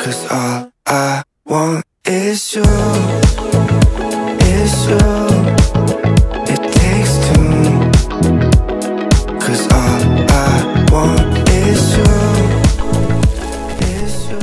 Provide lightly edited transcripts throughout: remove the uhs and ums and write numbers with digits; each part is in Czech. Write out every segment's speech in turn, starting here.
'cause all I want is you, is you. It takes two, 'cause all I want is you, is you.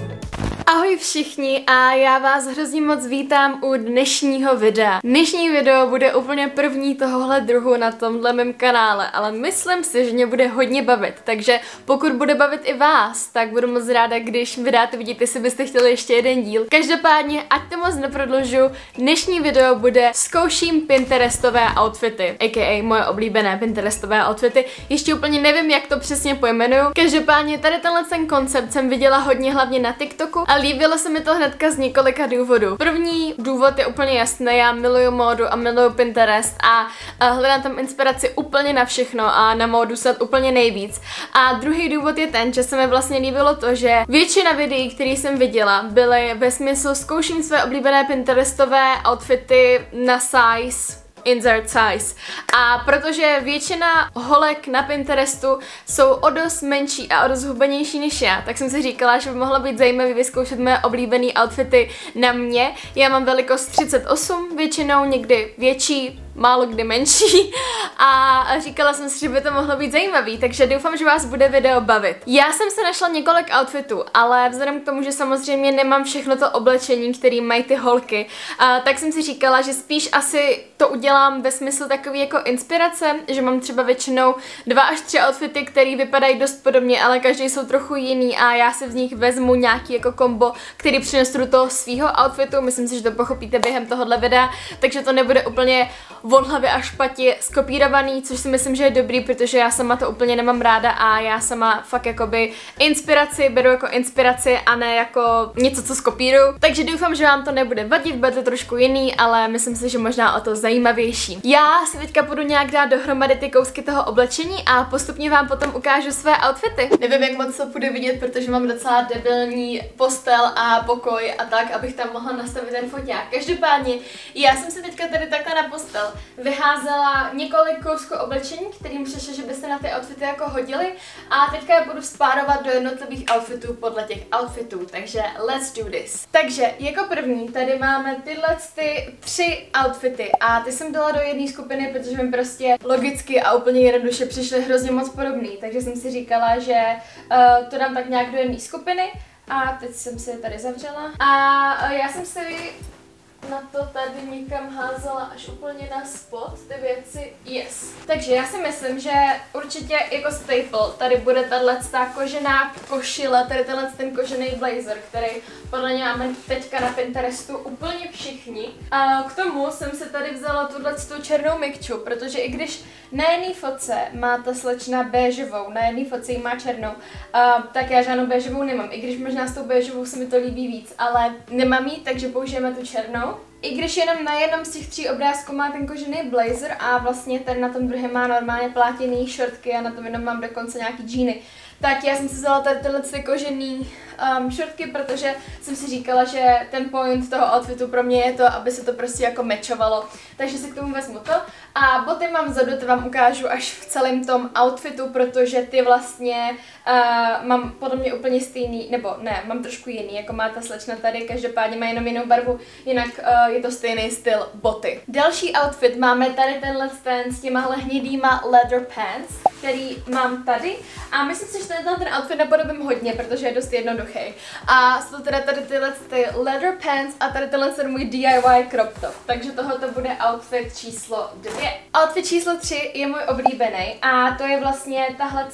Ahoj všichni a já vás hrozně moc vítám u dnešního videa. Dnešní video bude úplně první tohohle druhu na tomhle mém kanále, ale myslím si, že mě bude hodně bavit, takže pokud bude bavit i vás, tak budu moc ráda, když vydáte vidět, jestli byste chtěli ještě jeden díl. Každopádně, ať to moc neprodlužu, dnešní video bude zkouším Pinterestové outfity, aka moje oblíbené Pinterestové outfity. Ještě úplně nevím, jak to přesně pojmenuju. Každopádně tady ten koncept jsem viděla hodně hlavně na TikToku a líbilo se mi to hnedka z několika důvodů. První důvod je úplně jasný, já miluju módu a miluju Pinterest a hledám tam inspiraci úplně na všechno a na módu snad úplně nejvíc. A druhý důvod je ten, že se mi vlastně líbilo to, že většina videí, které jsem viděla, byly ve smyslu zkouším své oblíbené Pinterestové outfity na size, insert size. A protože většina holek na Pinterestu jsou o dost menší a o dost hubenější než já, tak jsem si říkala, že by mohlo být zajímavé vyzkoušet moje oblíbené outfity na mě. Já mám velikost 38, většinou někdy větší, málo kdy menší a říkala jsem si, že by to mohlo být zajímavý, takže doufám, že vás bude video bavit. Já jsem se našla několik outfitů, ale vzhledem k tomu, že samozřejmě nemám všechno to oblečení, který mají ty holky, tak jsem si říkala, že spíš asi to udělám ve smyslu takový jako inspirace, že mám třeba většinou 2 až 3 outfity, které vypadají dost podobně, ale každý jsou trochu jiný a já si z nich vezmu nějaký jako kombo, který přinesu do toho svýho outfitu. Myslím si, že to pochopíte během tohohle videa, takže to nebude úplně od hlavy až špatě skopírovaný, což si myslím, že je dobrý, protože já sama to úplně nemám ráda a já sama fakt jakoby inspiraci beru jako inspiraci a ne jako něco, co skopíruju. Takže doufám, že vám to nebude vadit, bude to trošku jiný, ale myslím si, že možná o to zajímavější. Já si teďka budu nějak dát dohromady ty kousky toho oblečení a postupně vám potom ukážu své outfity. Nevím, jak moc to bude vidět, protože mám docela debilní postel a pokoj a tak, abych tam mohla nastavit ten foťák. Každopádně, já jsem si teďka tady takhle na postel vyházela několik kousků oblečení, kterým přišlo, že by se na ty outfity jako hodily a teďka je budu spárovat do jednotlivých outfitů podle těch outfitů, takže let's do this. Takže jako první tady máme tyhle ty 3 outfity a ty jsem dala do jedné skupiny, protože mi prostě logicky a úplně jednoduše přišly hrozně moc podobný, takže jsem si říkala, že to dám tak nějak do jedné skupiny a teď jsem si je tady zavřela a já jsem si na to tady někam házela až úplně na spod ty věci, yes. Takže já si myslím, že určitě jako staple tady bude tato kožená košile, tady ten kožený blazer, který podle mě máme teďka na Pinterestu úplně všichni. A k tomu jsem si tady vzala tuto černou mikču, protože i když na jedné fotce má ta slečna béžovou, na jedné fotce jí má černou, tak já žádnou béžovou nemám, i když možná s tou béžovou se mi to líbí víc, ale nemám jí, takže použijeme tu černou. I když jenom na jednom z těch 3 obrázků má ten kožený blazer a vlastně ten na tom druhém má normálně plátěný šortky a na tom jenom mám dokonce nějaký džíny, tak já jsem si vzala tady tyhle kožený šortky, protože jsem si říkala, že ten point toho outfitu pro mě je to, aby se to prostě jako mečovalo. Takže si k tomu vezmu to. A boty mám vzadu, to vám ukážu až v celém tom outfitu, protože ty vlastně mám podle mě úplně stejný, nebo ne, mám trošku jiný, jako má ta slečna tady, každopádně má jenom jinou barvu, jinak je to stejný styl boty. Další outfit máme tady tenhle s těmahle hnědýma leather pants, který mám tady a myslím si, že ten outfit napodobím hodně, protože je dost jednoduchý. A jsou teda tady tyhle leather pants a tady tenhle můj DIY crop top, takže tohoto bude outfit číslo 2. Outfit číslo 3 je můj oblíbený a to je vlastně tahle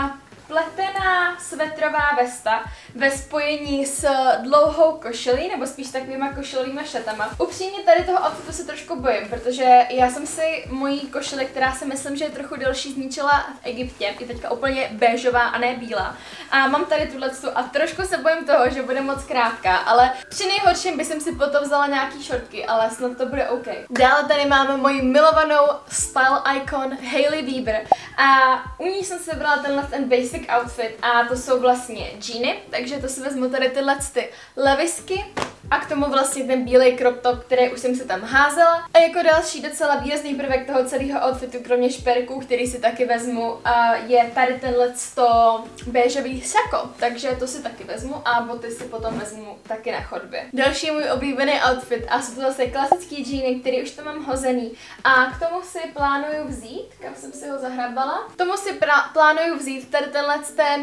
pletená svetrová vesta ve spojení s dlouhou košilí, nebo spíš takovýma košilíma šatama. Upřímně tady toho outfitu se trošku bojím, protože já jsem si mojí košili, která si myslím, že je trochu delší, zničila v Egyptě. Je teďka úplně béžová a ne bílá. A mám tady tuhletu a trošku se bojím toho, že bude moc krátká, ale při nejhorším bych si potom vzala nějaký šortky, ale snad to bude OK. Dále tady máme moji milovanou style icon Hailey Bieber a u ní jsem si vybrala ten basic outfit a to jsou vlastně džíny, takže to si vezmu tady tyhle levisky a k tomu vlastně ten bílej crop top, který už jsem si tam házela. A jako další docela výrazný prvek toho celého outfitu, kromě šperků, který si taky vezmu, je tady tenhleto béžový sako, takže to si taky vezmu a boty si potom vezmu taky na chodbě. Další můj oblíbený outfit a jsou to zase klasický džíny, který už tam mám hozený a k tomu si plánuju vzít, kam jsem si ho zahrabala, k tomu si plánuju vzít tady tenhle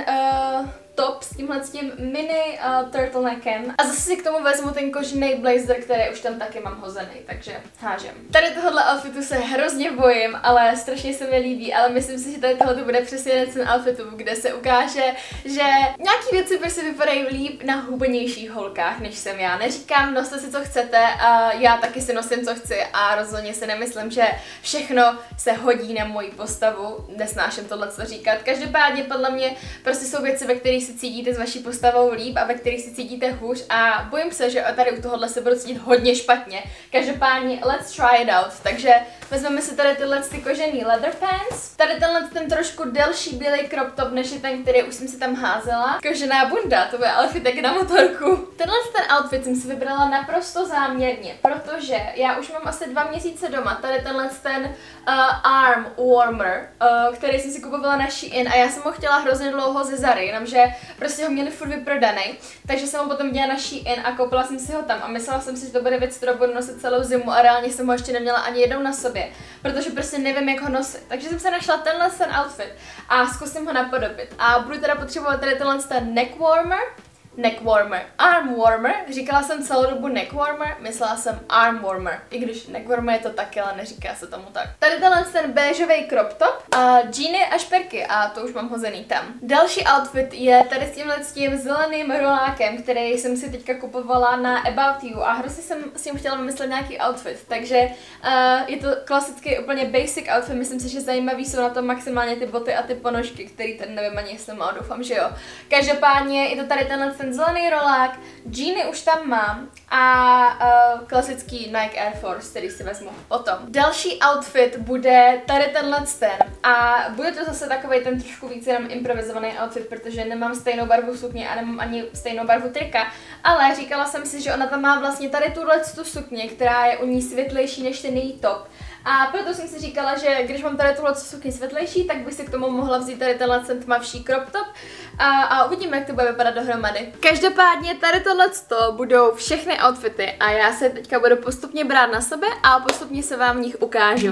top s tím mini turtleneckem a zase si k tomu vezmu ten kožený blazer, který už tam taky mám hozený, takže hážem. Tady tohohle outfitu se hrozně bojím, ale strašně se mi líbí, ale myslím si, že tady tohle bude přesně ten outfitu, kde se ukáže, že nějaký věci prostě vypadají líp na hubenějších holkách, než jsem já. Neříkám, noste si co chcete, já taky si nosím co chci a rozhodně si nemyslím, že všechno se hodí na moji postavu, nesnáším tohle co říkat. Každopádně podle mě prostě jsou věci, ve kterých si cítíte s vaší postavou líp a ve kterých si cítíte hůř a bojím se, že tady u tohohle se budu cítit hodně špatně. Každopádně let's try it out. Takže vezmeme si tady tyhle kožený leather pants. Tady ten trošku delší bílej crop top, než je ten, který už jsem si tam házela. Kožená bunda, to bude outfit jak na motorku. Ten outfit jsem si vybrala naprosto záměrně, protože já už mám asi 2 měsíce doma. Tady ten arm warmer, který jsem si kupovala na Shein a já jsem ho chtěla hrozně dlouho ze Zary, jenomže prostě ho měli furt vyprodaný, takže jsem ho potom dělala na Shein a koupila jsem si ho tam a myslela jsem si, že to bude věc, kterou budu nosit celou zimu a reálně jsem ho ještě neměla ani jednou na sobě, protože prostě nevím, jak ho nosit. Takže jsem se našla tenhle outfit a zkusím ho napodobit a budu teda potřebovat tady tenhle neck warmer, arm warmer, říkala jsem celou dobu neck warmer, myslela jsem arm warmer, i když neck warmer je to taky, ale neříká se tomu tak. Tady ten béžový crop top, džíny a šperky a to už mám hozený tam. Další outfit je tady s tím zeleným rolákem, který jsem si teďka kupovala na About You a hrozně jsem s tím chtěla vymyslet nějaký outfit, takže je to klasický úplně basic outfit, myslím si, že zajímavý jsou na tom maximálně ty boty a ty ponožky, který tady nevím ani jestli má, doufám, že jo. Každopádně je to tady ten zelený rolák, džíny už tam mám a klasický Nike Air Force, který si vezmu potom. Další outfit bude tady tenhle a bude to zase takovej ten trošku víc jenom improvizovaný outfit, protože nemám stejnou barvu sukně a nemám ani stejnou barvu trika, ale říkala jsem si, že ona tam má vlastně tady tu sukně, která je u ní světlejší než ten její top. A proto jsem si říkala, že když mám tady tuhle sukni světlejší, tak bych si k tomu mohla vzít tady tenhle tmavší crop top a uvidíme, jak to bude vypadat dohromady. Každopádně tady tohleto budou všechny outfity a já se teďka budu postupně brát na sebe a postupně se vám v nich ukážu.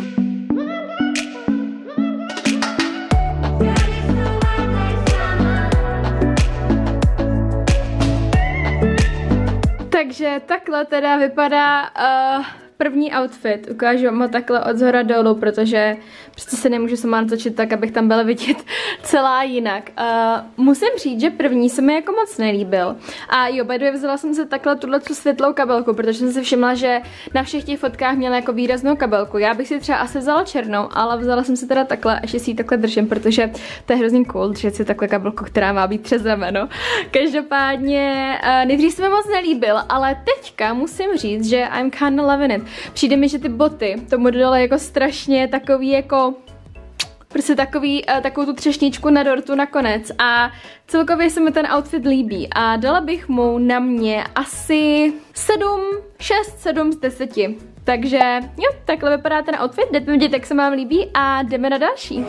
Takže takhle teda vypadá první outfit. Ukážu vám ho takhle od zhora dolů, protože prostě se nemůžu sama natočit tak, abych tam byla vidět celá jinak. Musím říct, že první se mi jako moc nelíbil. A jo, by the way, vzala jsem se takhle tu světlou kabelku, protože jsem si všimla, že na všech těch fotkách měla jako výraznou kabelku. Já bych si třeba asi vzala černou, ale vzala jsem si teda takhle, ještě si ji takhle držím, protože to je hrozně cool, držet si takhle kabelku, která má být přes rameno. Každopádně nejdřív se mi moc nelíbil, ale teďka musím říct, že I'm kinda loving it. Přijde mi, že ty boty tomu dodaly jako strašně takový jako prostě takovou tu třešničku na dortu nakonec a celkově se mi ten outfit líbí a dala bych mu na mě asi 7 z 10. Takže jo, takhle vypadá ten outfit, jdete mi vidět, jak se vám líbí a jdeme na další.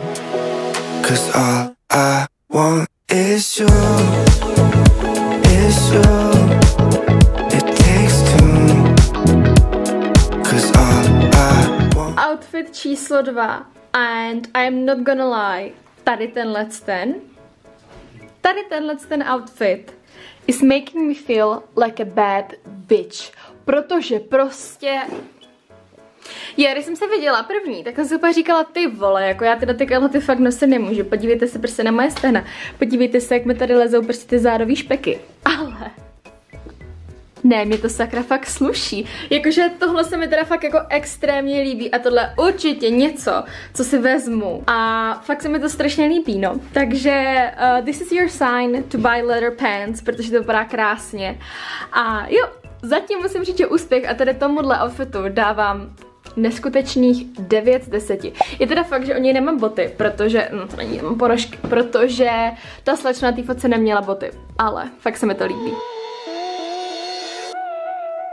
Outfit číslo 2 and I'm not gonna lie, tady tenhle outfit is making me feel like a bad bitch, protože prostě když jsem se viděla první, tak jsem si úplně říkala, ty vole, jako já teda ty kalhoty fakt nosit nemůžu, podívejte se prostě na moje stehna, podívejte se, jak mi tady lezou prostě ty zádový špeky, ale ne, mě to sakra fakt sluší. Jakože tohle se mi teda fakt jako extrémně líbí a tohle určitě něco, co si vezmu. A fakt se mi to strašně líbí, no. Takže this is your sign to buy leather pants, protože to vypadá krásně. A jo, zatím musím říct, že úspěch a tady tomuhle outfitu dávám neskutečných 9 z 10. Je teda fakt, že o něj nemám boty, protože, no to není, nemám ponožky, protože ta slečna na té fotce neměla boty, ale fakt se mi to líbí.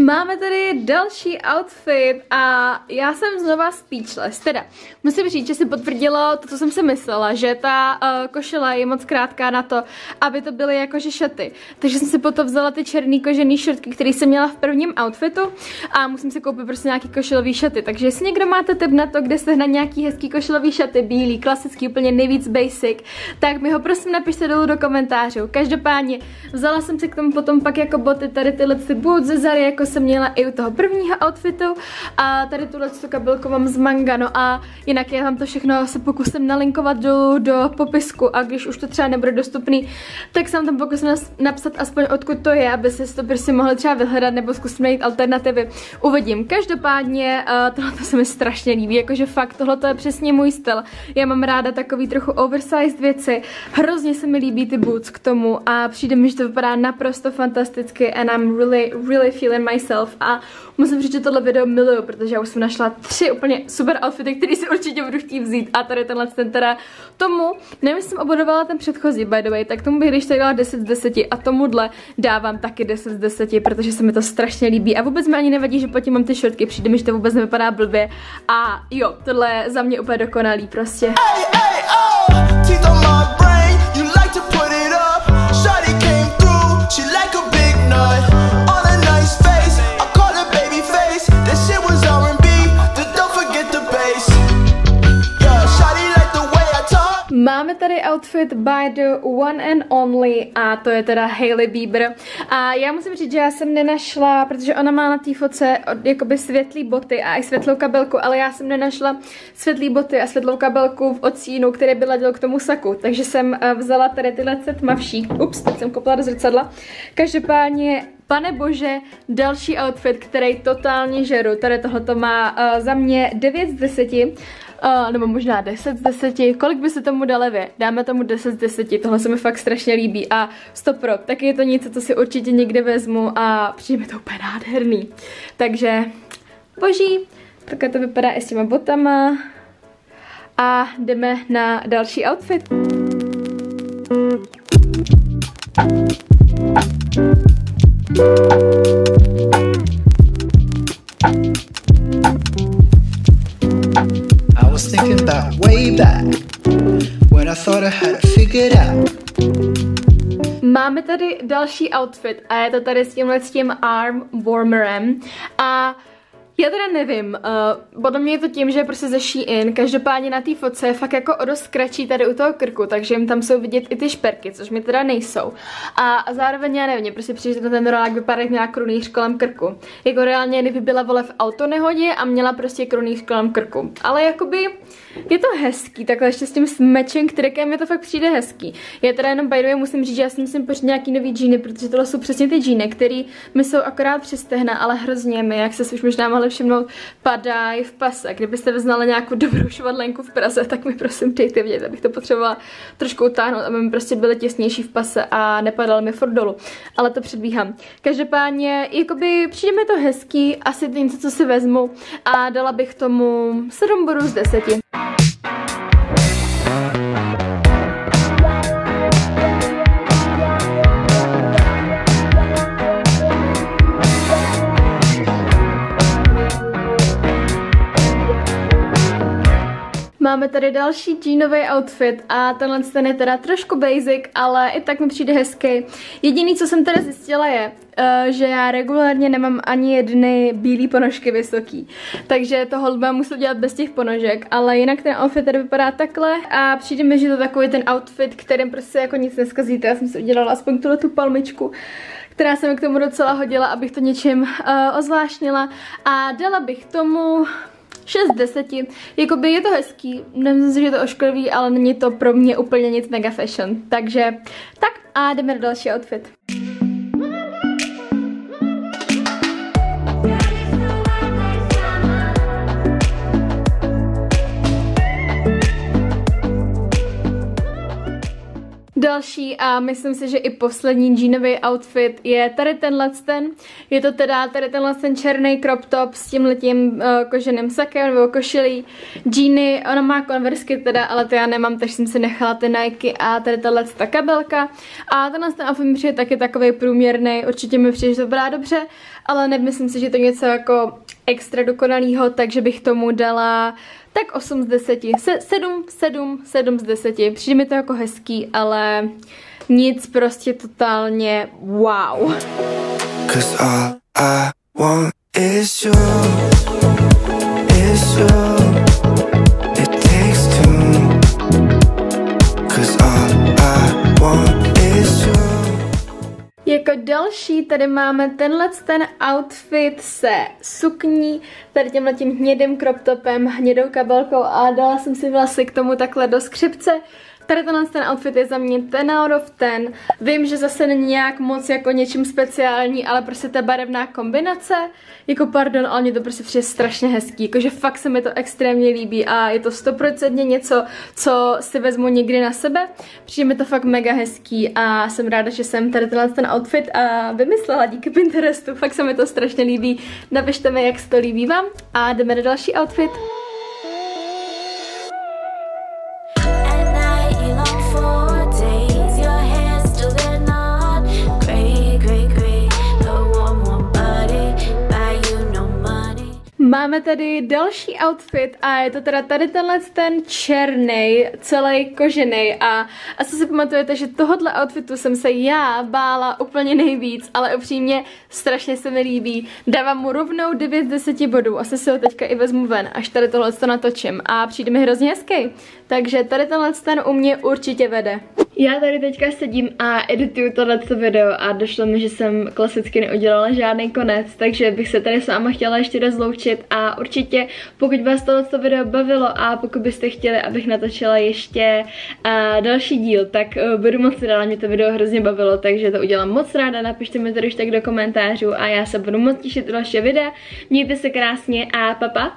Máme tady další outfit a já jsem znova speechless. Teda, musím říct, že si potvrdilo to, co jsem si myslela, že ta košile je moc krátká na to, aby to byly jakože šaty. Takže jsem si potom vzala ty černý kožený šortky, které jsem měla v prvním outfitu a musím si koupit prostě nějaký košilový šaty. Takže jestli někdo máte tip na to, kde sehnat nějaký hezký košilový šaty, bílý, klasický, úplně nejvíc basic, tak mi ho prosím napište dolů do komentářů. Každopádně vzala jsem si k tomu potom pak jako boty tady tyhle ty boots ze Zary, jako jsem měla i u toho prvního outfitu a tady tuhle kabelku mám z Manga, no a jinak já vám to všechno se pokusím nalinkovat dolů do popisku a když už to třeba nebude dostupný, tak jsem tam pokusím napsat aspoň odkud to je, aby se to prostě mohli třeba vyhledat nebo zkusit najít alternativy. Uvidím. Každopádně tohle se mi strašně líbí, jakože fakt tohle je přesně můj styl. Já mám ráda takový trochu oversized věci, hrozně se mi líbí ty boots k tomu a přijde mi, že to vypadá naprosto fantasticky and I'm really feeling myself a musím říct, že tohle video miluju, protože já už jsem našla 3 úplně super outfity, které si určitě budu chtít vzít a tady tenhle ten teda tomu, nevím, jestli jsem obodovala ten předchozí by the way, tak tomu bych když tak dala 10 z 10 a tomuhle dávám taky 10 z 10, protože se mi to strašně líbí a vůbec mi ani nevadí, že pod tím mám ty šortky, přijde mi, že to vůbec nevypadá blbě a jo, tohle je za mě úplně dokonalý prostě. Máme tady outfit by the one and only a to je teda Hailey Bieber a já musím říct, že já jsem nenašla, protože ona má na té fotce jakoby světlý boty a i světlou kabelku, ale já jsem nenašla světlý boty a světlou kabelku v odstínu, který by ladil k tomu saku, takže jsem vzala tady tyhle tmavší, ups, teď jsem kopla do zrcadla, každopádně pane bože, další outfit, který totálně žeru, tady tohleto má za mě 9 z 10, nebo možná 10 z 10, kolik by se tomu dali vy? Dáme tomu 10 z 10, tohle se mi fakt strašně líbí a 100%, taky je to něco, co si určitě někde vezmu a přijde mi to úplně nádherný. Takže, boží, takhle to vypadá i s těma botama a jdeme na další outfit. I was thinking about way back when I thought I had it figured out. Máme tady další outfit a je to tady s tím arm warmerem a já teda nevím, podle mě je to tím, že je prostě ze Shein, každopádně na té fotce je fakt jako o dost kratší tady u toho krku, takže jim tam jsou vidět i ty šperky, což mi teda nejsou. A zároveň já nevím, prostě přijde, že ten rolák vypadá jak nějak krunýř kolem krku. Jako reálně, kdyby byla vole v autonehodě a měla prostě krunýř kolem krku. Ale jakoby je to hezký, takhle ještě s tím matching trickem je to fakt přijde hezký. Já teda jenom by the way musím říct, že já si musím pořídit nějaký nový džíny, protože tohle jsou přesně ty džíny, které mi jsou akorát přes stehna, ale hrozně mi, jak se už možná mohli všimnout, padají v pase. Kdybyste vyznali nějakou dobrou švadlenku v Praze, tak mi prosím dejte vědět, abych to potřebovala trošku utáhnout, aby mi prostě byly těsnější v pase a nepadaly mi furt dolů. Ale to předbíhám. Každopádně, jakoby přijde mi to hezký, asi to něco, co si vezmu a dala bych tomu 7 bodů z 10. Máme tady další džínový outfit a tenhle ten je teda trošku basic, ale i tak mi přijde hezký. Jediný, co jsem teda zjistila je, že já regulárně nemám ani jedny bílé ponožky vysoký. Takže to hold mám muset dělat bez těch ponožek, ale jinak ten outfit tady vypadá takhle a přijde mi, že to takový ten outfit, kterým prostě jako nic neskazíte. Já jsem si udělala aspoň tu palmičku, která se mi k tomu docela hodila, abych to něčím ozvláštnila a dala bych tomu 6 z 10. Jakoby je to hezký, nemyslím si, že je to ošklivý, ale není to pro mě úplně nic mega fashion. Takže tak a jdeme na další outfit. Další a myslím si, že i poslední jeanový outfit je tady tenhle ten. Je to teda tady tenhle ten černý crop top s tímhletím koženým sakem nebo košilí. Jeany, ona má konversky teda, ale to já nemám, takže jsem si nechala ty Nike a tady ta kabelka. A tenhle ten outfit mi přijde taky takovej průměrný, určitě mi přijde, že to vypadá dobře, ale nemyslím si, že to je něco jako extra dokonalýho, takže bych tomu dala tak 8 z 10, 7 z 10. Přijde mi to jako hezký, ale nic, prostě totálně wow. 'Cause all I want is you. It takes two. 'Cause all I want is you. Jako další tady máme tenhle ten outfit se sukní, tady tímhletím hnědým crop topem, hnědou kabelkou a dala jsem si vlasy k tomu takhle do skřipce. Tady ten outfit je za mě 10 out of 10. Vím, že zase není nějak moc jako něčím speciální, ale prostě ta barevná kombinace, jako pardon, ale mě to prostě přijde strašně hezký, jakože fakt se mi to extrémně líbí a je to 100% něco, co si vezmu někdy na sebe. Přijde mi to fakt mega hezký a jsem ráda, že jsem tady ten outfit a vymyslela díky Pinterestu, fakt se mi to strašně líbí. Napište mi, jak se to líbí vám a jdeme do další outfit. Máme tady další outfit a je to teda tady tenhle ten černý, celý kožený a asi si pamatujete, že tohohle outfitu jsem se já bála úplně nejvíc, ale upřímně strašně se mi líbí. Dávám mu rovnou 9 z 10 bodů, asi si ho teďka i vezmu ven, až tady tohle natočím a přijde mi hrozně hezký. Takže tady tenhle ten u mě určitě vede. Já tady teďka sedím a edituju tohleto video a došlo mi, že jsem klasicky neudělala žádný konec, takže bych se tady s váma chtěla ještě rozloučit a určitě, pokud vás tohleto video bavilo a pokud byste chtěli, abych natočila ještě další díl, tak budu moc ráda, mě to video hrozně bavilo, takže to udělám moc ráda, napište mi to už tak do komentářů a já se budu moc těšit do dalšího videa. Mějte se krásně a papa.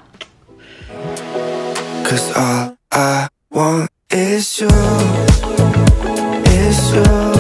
'Cause all I want is you.